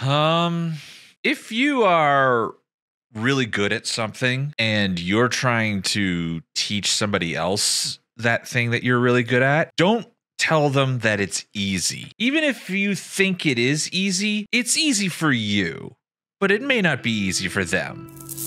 If you are really good at something and you're trying to teach somebody else that thing that you're really good at, don't tell them that it's easy. Even if you think it is easy, it's easy for you, but it may not be easy for them.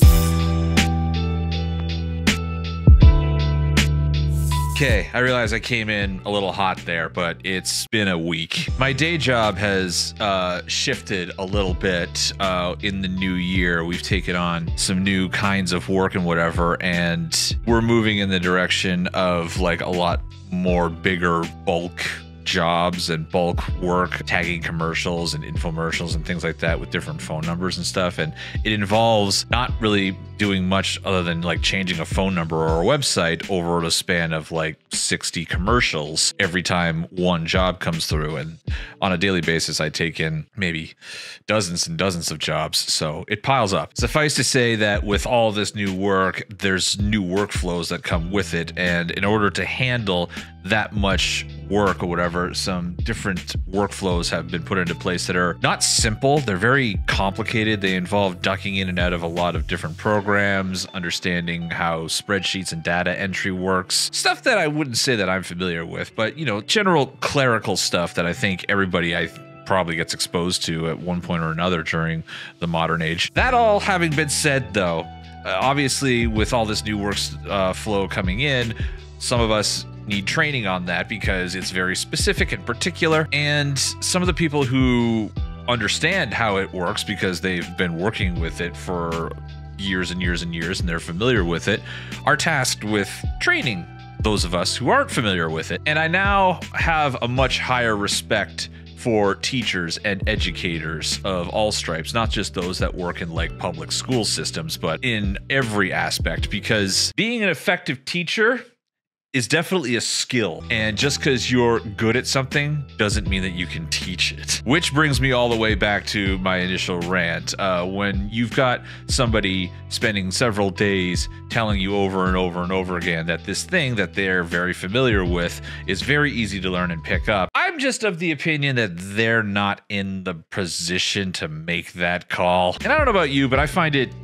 Okay, I realize I came in a little hot there, but it's been a week. My day job has shifted a little bit in the new year. We've taken on some new kinds of work and whatever, and we're moving in the direction of like a lot more bigger bulk jobs and bulk work, tagging commercials and infomercials and things like that with different phone numbers and stuff. And it involves not really doing much other than like changing a phone number or a website over the span of like 60 commercials every time one job comes through. And on a daily basis, I take in maybe dozens and dozens of jobs. So it piles up. Suffice to say that with all this new work, there's new workflows that come with it. And in order to handle that much work or whatever, some different workflows have been put into place that are not simple. They're very complicated. They involve ducking in and out of a lot of different programs, understanding how spreadsheets and data entry works, stuff that I wouldn't say that I'm familiar with, but you know, general clerical stuff that I think everybody probably gets exposed to at one point or another during the modern age. That all having been said though, obviously with all this new work flow coming in, some of us need training on that because it's very specific and particular, and some of the people who understand how it works because they've been working with it for years and years and years and they're familiar with it are tasked with training those of us who aren't familiar with it. And I now have a much higher respect for teachers and educators of all stripes, not just those that work in like public school systems, but in every aspect, because being an effective teacher is definitely a skill. And just because you're good at something doesn't mean that you can teach it. Which brings me all the way back to my initial rant. When you've got somebody spending several days telling you over and over and over again that this thing that they're very familiar with is very easy to learn and pick up, I'm just of the opinion that they're not in the position to make that call. And I don't know about you, but I find it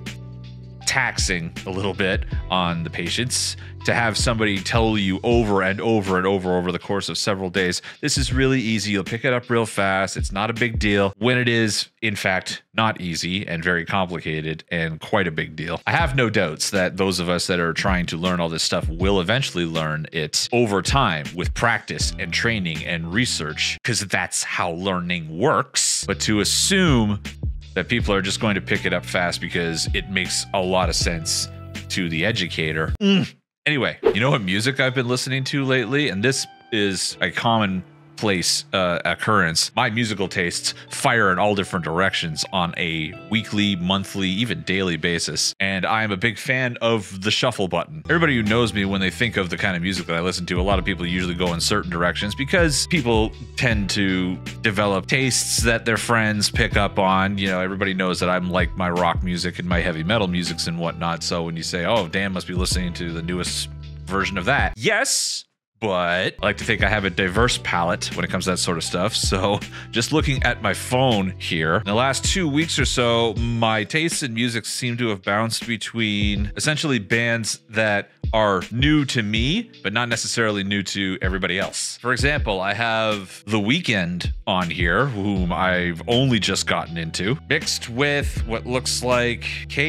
taxing a little bit on the patients to have somebody tell you over and over and over the course of several days, this is really easy, you'll pick it up real fast, it's not a big deal, when it is, in fact, not easy and very complicated and quite a big deal. I have no doubts that those of us that are trying to learn all this stuff will eventually learn it over time with practice and training and research, because that's how learning works. But to assume that people are just going to pick it up fast because it makes a lot of sense to the educator. Anyway, you know what music I've been listening to lately? And this is a commonplace occurrence. My musical tastes fire in all different directions on a weekly, monthly, even daily basis. And I'm a big fan of the shuffle button. Everybody who knows me, when they think of the kind of music that I listen to, a lot of people usually go in certain directions because people tend to develop tastes that their friends pick up on. You know, everybody knows that I'm like my rock music and my heavy metal musics and whatnot. So when you say, oh, Dan must be listening to the newest version of that. Yes, but I like to think I have a diverse palette when it comes to that sort of stuff. So just looking at my phone here, in the last 2 weeks or so, my tastes in music seem to have bounced between essentially bands that are new to me, but not necessarily new to everybody else. For example, I have The Weeknd on here, whom I've only just gotten into, mixed with what looks like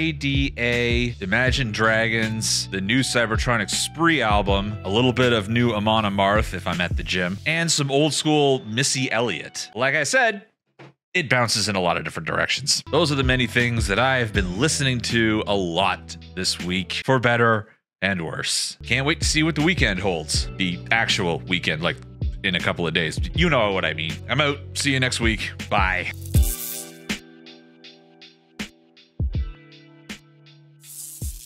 KDA, Imagine Dragons, the new Cybertronic Spree album, a little bit of new Amon Amarth if I'm at the gym, and some old school Missy Elliott. Like I said, it bounces in a lot of different directions. Those are the many things that I've been listening to a lot this week, for better and worse. Can't wait to see what the weekend holds. The actual weekend, like in a couple of days. You know what I mean. I'm out. See you next week. Bye.